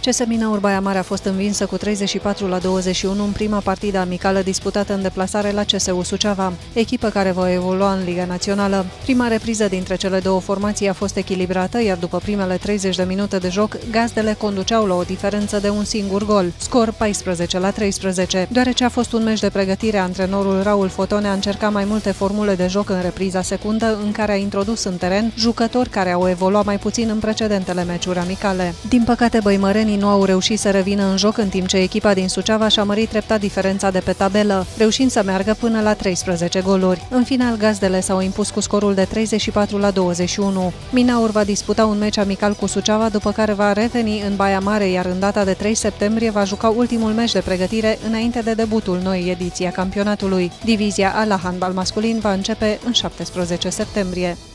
CS Minaur Baia Mare a fost învinsă cu 34-21 în prima partidă amicală disputată în deplasare la CSU Suceava, echipă care va evolua în Liga Națională. Prima repriză dintre cele două formații a fost echilibrată, iar după primele 30 de minute de joc, gazdele conduceau la o diferență de un singur gol, scor 14-13. Deoarece a fost un meci de pregătire, antrenorul Raul Fotone a încercat mai multe formule de joc în repriza secundă, în care a introdus în teren jucători care au evoluat mai puțin în precedentele meciuri amicale. Din păcate, băimărenii nu au reușit să revină în joc, în timp ce echipa din Suceava și-a mărit treptat diferența de pe tabelă, reușind să meargă până la 13 goluri. În final, gazdele s-au impus cu scorul de 34-21. Minaur va disputa un meci amical cu Suceava, după care va reveni în Baia Mare, iar în data de 3 septembrie va juca ultimul meci de pregătire înainte de debutul noii ediții a campionatului. Divizia A la handbal masculin va începe în 17 septembrie.